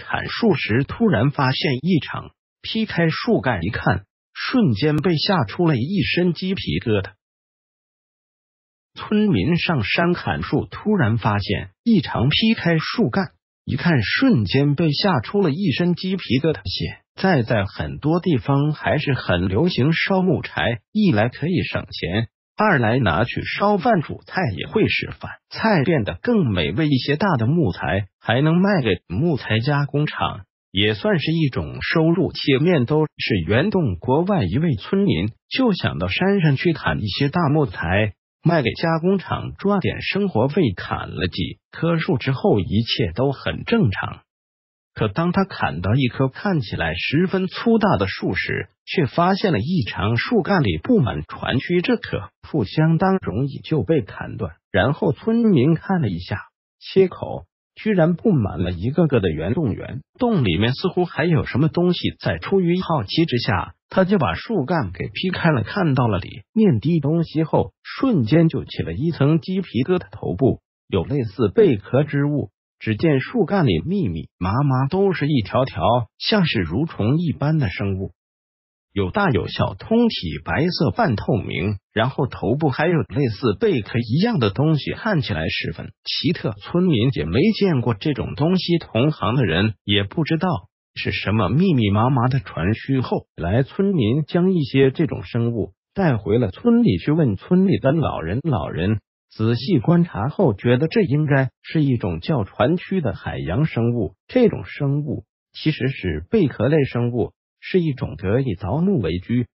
砍树时突然发现异常，劈开树干一看，瞬间被吓出了一身鸡皮疙瘩。村民上山砍树，突然发现异常，劈开树干一看，瞬间被吓出了一身鸡皮疙瘩。现在在很多地方还是很流行烧木柴，一来可以省钱，二来拿去烧饭煮菜也会使饭菜变得更美味一些。大的木材还能卖给木材加工厂，也算是一种收入。前面都是原洞国外一位村民就想到山上去砍一些大木材，卖给加工厂赚点生活费。砍了几棵树之后，一切都很正常。可当他砍到一棵看起来十分粗大的树时，却发现了异常，树干里布满船蛆，这棵树相当容易就被砍断。然后村民看了一下切口，居然布满了一个个的圆洞，圆洞里面似乎还有什么东西在。出于好奇之下，他就把树干给劈开了，看到了里面的东西后，瞬间就起了一层鸡皮疙瘩。头部有类似贝壳之物，只见树干里密密麻麻都是一条条像是蠕虫一般的生物，有大有小，通体白色半透明，然后头部还有类似贝壳一样的东西，看起来十分奇特。村民也没见过这种东西，同行的人也不知道是什么密密麻麻的船蛆。后来村民将一些这种生物带回了村里去问村里的老人，仔细观察后觉得这应该是一种叫船蛆的海洋生物。这种生物其实是贝壳类生物，是一种得以凿木为居，